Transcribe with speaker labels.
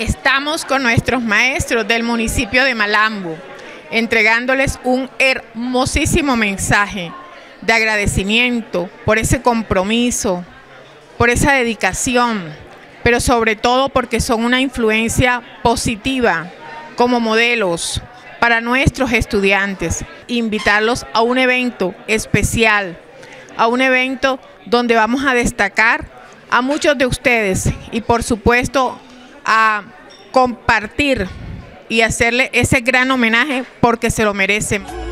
Speaker 1: Estamos con nuestros maestros del municipio de Malambo, entregándoles un hermosísimo mensaje de agradecimiento por ese compromiso, por esa dedicación, pero sobre todo porque son una influencia positiva como modelos para nuestros estudiantes. Invitarlos a un evento especial, a un evento donde vamos a destacar a muchos de ustedes y por supuesto a compartir y hacerle ese gran homenaje porque se lo merecen.